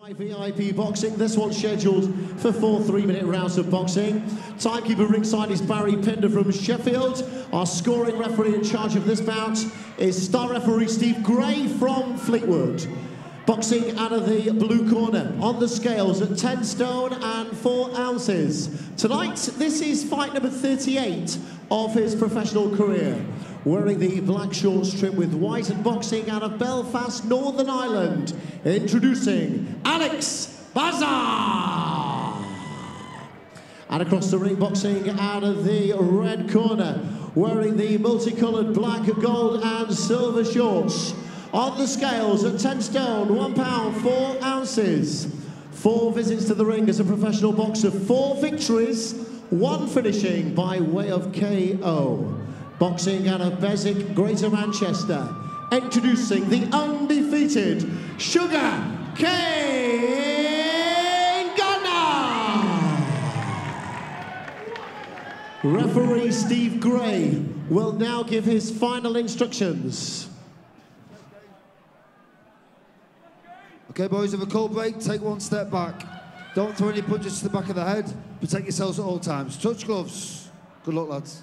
VIP boxing. This one's scheduled for 4 3-minute rounds of boxing. Timekeeper ringside is Barry Pinder from Sheffield. Our scoring referee in charge of this bout is star referee Steve Gray from Fleetwood. Boxing out of the blue corner on the scales at 10 stone and 4 ounces. Tonight, this is fight number 38 of his professional career. Wearing the black shorts trimmed with white and boxing out of Belfast, Northern Ireland. Introducing Alex Baza. And across the ring, boxing out of the red corner. Wearing the multicoloured black, gold and silver shorts. On the scales at 10 stone, 1 pound, 4 ounces. 4 visits to the ring as a professional boxer, 4 victories, 1 finishing by way of KO. Boxing out of Beswick, Greater Manchester. Introducing the undefeated Sugar Kane Gardner. Referee Steve Gray will now give his final instructions. Okay, boys, have a cold break, take 1 step back. Don't throw any punches to the back of the head. Protect yourselves at all times. Touch gloves. Good luck, lads.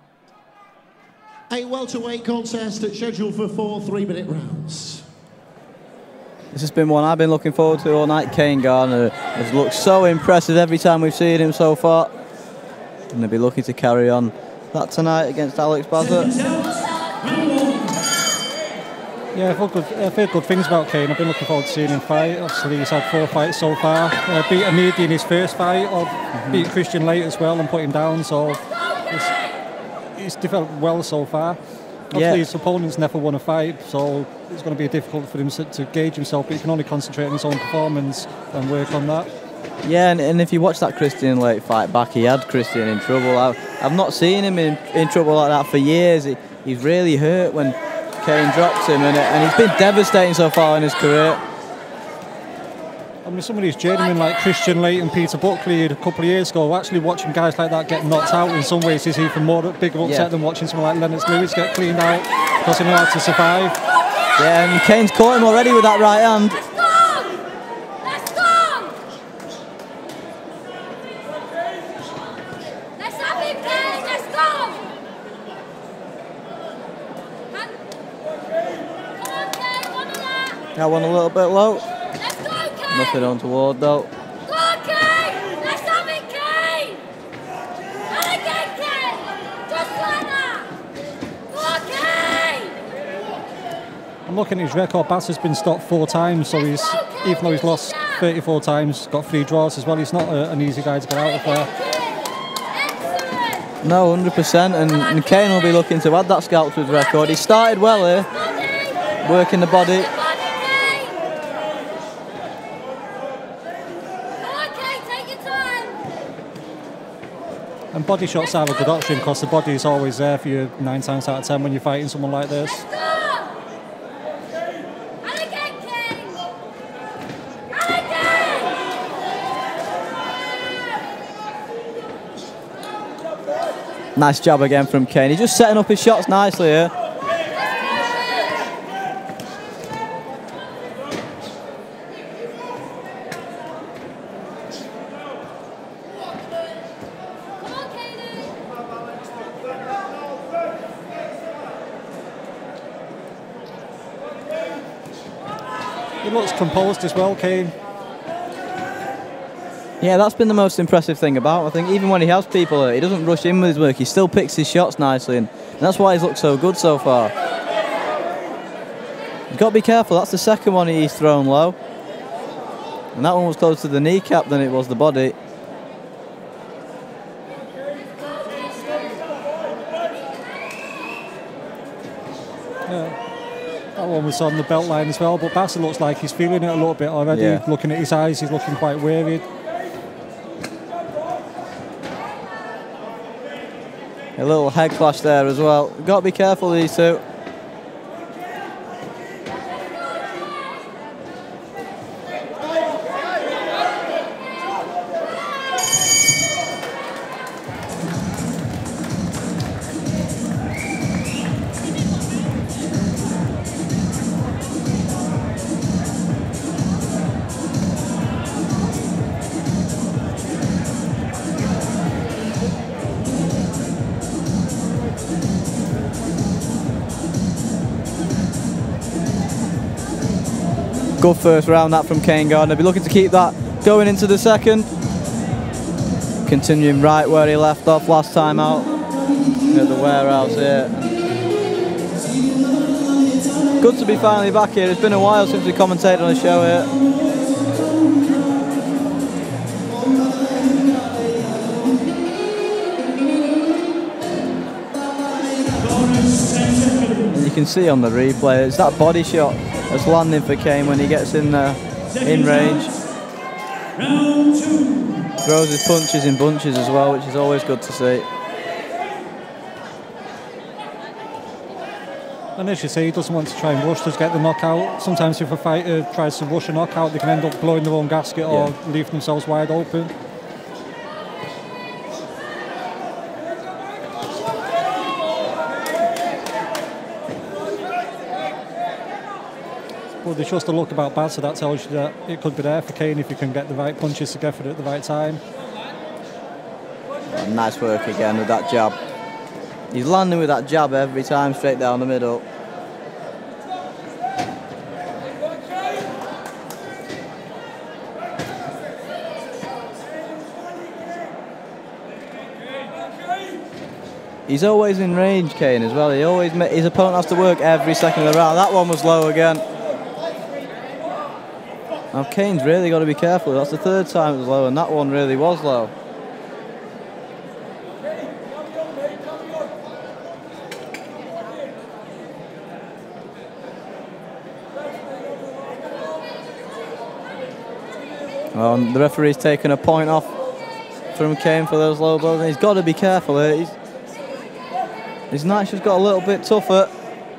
A welterweight contest scheduled for 4 3-minute rounds. This has been one I've been looking forward to all night. Kane Gardner has looked so impressive every time we've seen him so far. And they'll be looking to carry on that tonight against Alex Baza. Yeah, I've heard good things about Kane. I've been looking forward to seeing him fight. Obviously, he's had 4 fights so far. Beat Amidi in his first fight, beat Christian Late as well and put him down. So he's developed well so far. Obviously, his opponent's never won a fight, so it's going to be difficult for him to gauge himself, but he can only concentrate on his own performance and work on that. Yeah, and if you watch that Christian Late fight back, he had Christian in trouble. I've not seen him in trouble like that for years. He's really hurt when Kane dropped him, and he's been devastating so far in his career. I mean, some of these journeymen like Christian Late and Peter Buckley a couple of years ago, actually watching guys like that get knocked out in some ways is even more bigger upset than watching someone like Lennox Lewis get cleaned out because he knew how to survive. Yeah, and Kane's caught him already with that right hand. That one a little bit low. Nothing untoward though. Go on, Kane! Let's have it, Kane! And again, Kane! Just like that! Go on, Kane! I'm looking at his record. Baza's been stopped 4 times, so he's, even though he's lost 34 times, got 3 draws as well. He's not an easy guy to get out of there. No, 100%, and Kane will be looking to add that scalp to his record. He started well here, working the body. And body shots are a good option because the body is always there for you 9 times out of 10 when you're fighting someone like this. Nice job again from Kane. He's just setting up his shots nicely here. He looks composed as well, Kane. Yeah, that's been the most impressive thing about him. I think even when he has people, he doesn't rush in with his work. He still picks his shots nicely, and that's why he's looked so good so far. You've got to be careful. That's the second one he's thrown low. And that one was closer to the kneecap than it was the body. Yeah. That one was on the belt line as well, but Baza looks like he's feeling it a little bit already. Yeah. Looking at his eyes, he's looking quite wearied. A little head clash there as well. You've got to be careful, these two. Good first round that from Kane Gardner. Be looking to keep that going into the second. Continuing right where he left off last time out at the warehouse here. Good to be finally back here. It's been a while since we commentated on a show here. You can see on the replay, it's that body shot that's landing for Kane when he gets in range. Throws his punches in bunches as well, which is always good to see. And as you say, he doesn't want to try and rush to get the knockout. Sometimes if a fighter tries to rush a knockout, they can end up blowing their own gasket or leave themselves wide open. But there's just a look about Bazza that tells you that it could be there for Kane if you can get the right punches together at the right time. Nice work again with that jab. He's landing with that jab every time, straight down the middle. He's always in range, Kane, as well. His opponent has to work every second of the round. That one was low again. Now Kane's really got to be careful. That's the third time it was low, and that one really was low. The referee's taken a point off from Kane for those low blows, and he's got to be careful here. His night's just got a little bit tougher.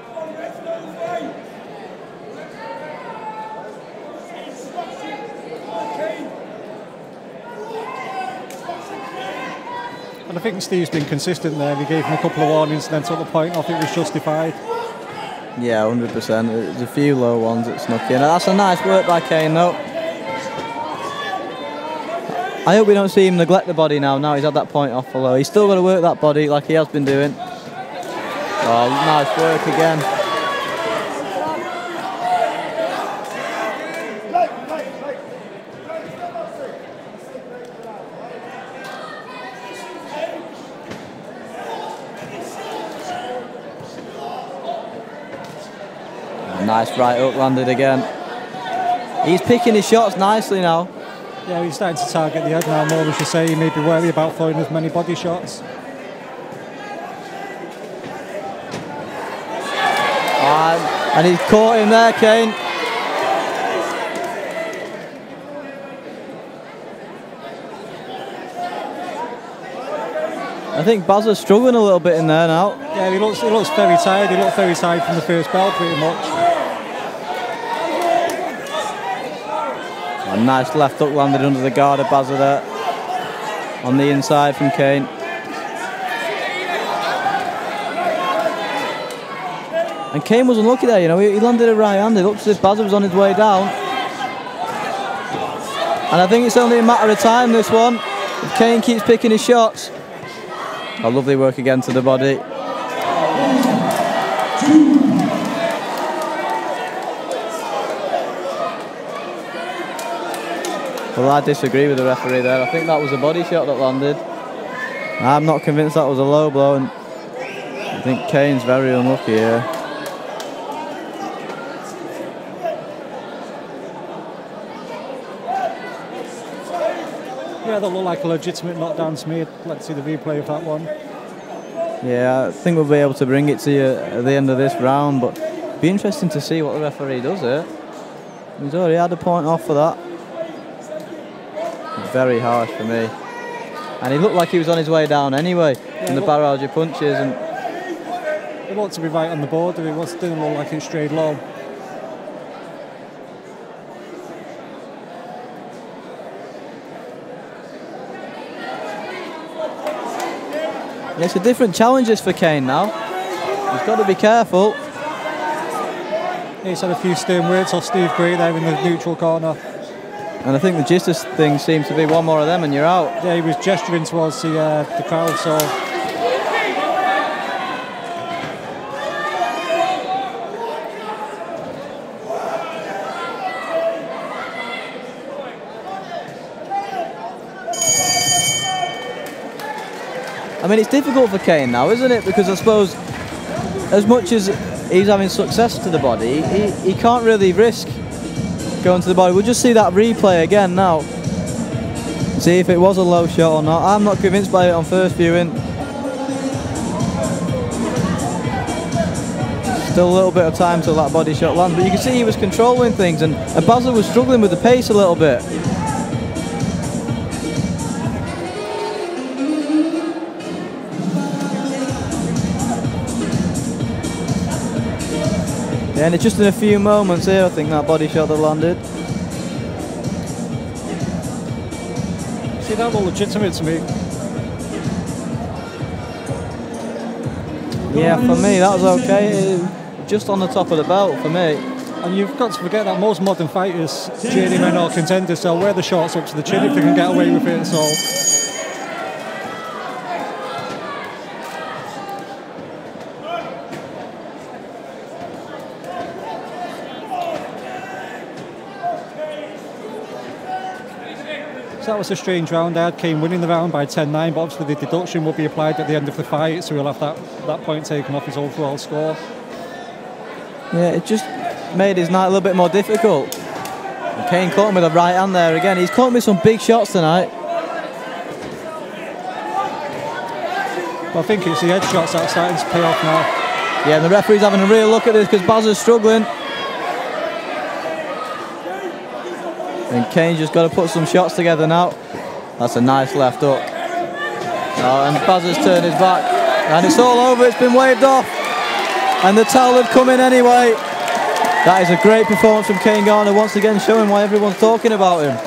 And I think Steve's been consistent there. He gave him a couple of warnings and then took the point off. It was justified. Yeah, 100%. There's a few low ones that snuck in. That's a nice work by Kane, though. I hope we don't see him neglect the body now. Now he's had that point off for low. He's still got to work that body like he has been doing. Oh, nice work again. Nice right hook landed again. He's picking his shots nicely now. Yeah, he's starting to target the head now more, as you say. He may be wary about throwing as many body shots. And he's caught him there, Kane. I think Bazza's struggling a little bit in there now. Yeah, he looks very tired. He looked very tired from the first bell, pretty much. A nice left hook landed under the guard of Bazza there. On the inside from Kane. And Kane was unlucky there, you know. He landed a right hand. It looked as if Bazza was on his way down. And I think it's only a matter of time, this one. If Kane keeps picking his shots. A lovely work again to the body. Well, I disagree with the referee there. I think that was a body shot that landed. I'm not convinced that was a low blow, and I think Kane's very unlucky here. Yeah, that looked like a legitimate knockdown to me. Let's see the replay of that one. Yeah, I think we'll be able to bring it to you at the end of this round, but it'd be interesting to see what the referee does here. He's already had a point off for that. Very harsh for me. And he looked like he was on his way down anyway, in the barrage of punches. And it looked to be right on the border. It didn't look like it strayed low. It's a different challenges for Kane now. He's got to be careful. He's had a few stern words off Steve Gray there in the neutral corner. And I think the Justice thing seems to be one more of them and you're out. Yeah, he was gesturing towards the crowd, so... I mean, it's difficult for Kane now, isn't it? Because I suppose as much as he's having success to the body, he can't really risk going to the body. We'll just see that replay again now. See if it was a low shot or not. I'm not convinced by it on first viewing. Still a little bit of time till that body shot lands, but you can see he was controlling things, and Basel was struggling with the pace a little bit. Yeah, and it's just in a few moments here, I think, that body shot that landed. See, that looked legitimate to me. Yeah, for me, that was okay. Just on the top of the belt for me. And you've got to forget that most modern fighters, journeymen or contenders, they'll wear the shorts up to the chin if they can get away with it, so... So that was a strange round. I had Kane winning the round by 10-9, but obviously the deduction will be applied at the end of the fight, so he'll have that point taken off his overall score. Yeah, it just made his night a little bit more difficult. And Kane caught him with a right hand there again. He's caught me some big shots tonight. But I think it's the head shots that are starting to pay off now. Yeah, and the referee's having a real look at this because Bazza's struggling. And Kane's just got to put some shots together now. That's a nice left up. Oh, and Bazza's turned his back. And it's all over, it's been waved off. And the towel had come in anyway. That is a great performance from Kane Gardner, once again showing why everyone's talking about him.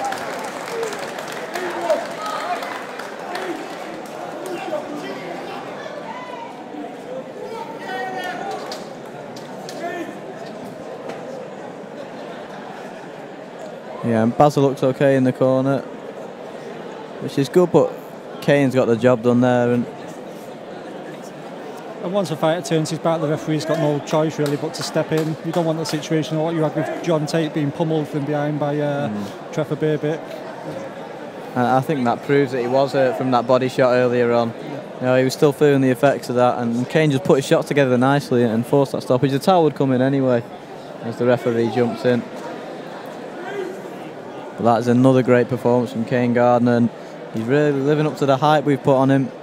Yeah, and Bazza looks okay in the corner, which is good, but Kane's got the job done there. And once a fighter turns his back, the referee's got no choice really but to step in. You don't want the situation of what you had with John Tate being pummeled from behind by Trevor Berbick. And I think that proves that he was hurt from that body shot earlier on. Yeah. You know, he was still feeling the effects of that, and Kane just put his shots together nicely and forced that stoppage. The towel would come in anyway as the referee jumps in. But that is another great performance from Kane Gardner, and he's really living up to the hype we've put on him.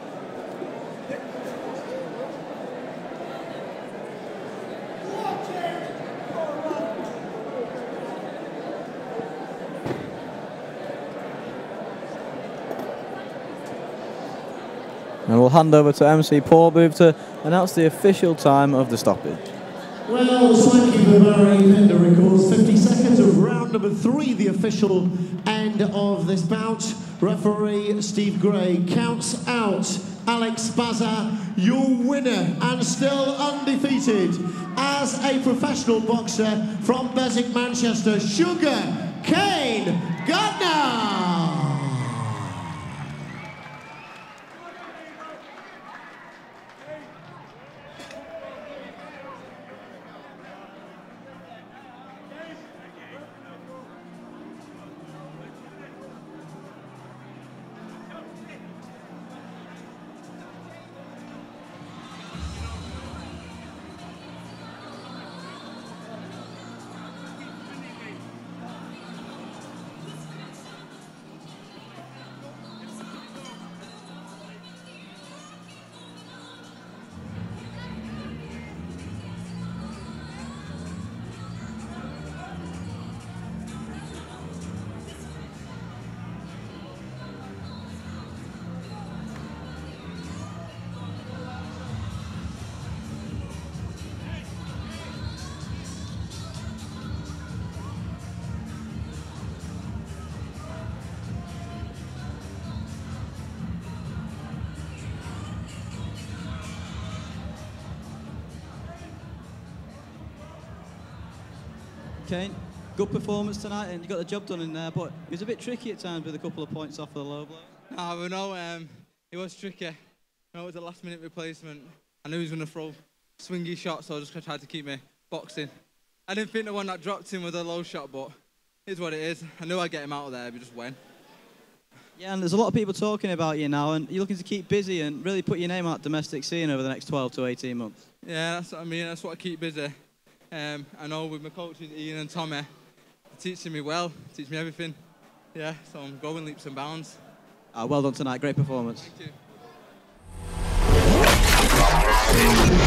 And we'll hand over to MC Paul Booth to announce the official time of the stoppage. Well, timekeeper Barry Pender records 50 seconds of round number 3, the official end of this bout. Referee Steve Gray counts out Alex Bazza, your winner and still undefeated as a professional boxer from Beswick, Manchester, Sugar Kane Gardner. Kane, good performance tonight, and you got the job done in there, but it was a bit tricky at times with a couple of points off for the low blow. We know it was tricky. I know it was a last-minute replacement. I knew he was going to throw swingy shots, so I just tried to keep me boxing. I didn't think the one that dropped him was a low shot, but it's what it is. I knew I'd get him out of there, but just went. Yeah, and there's a lot of people talking about you now, and you're looking to keep busy and really put your name out domestic scene over the next 12 to 18 months. Yeah, that's what I mean. That's what I keep busy. I know with my coaches, Ian and Tommy, they're teaching me well, teach me everything. Yeah, so I'm going leaps and bounds. Well done tonight. Great performance. Thank you.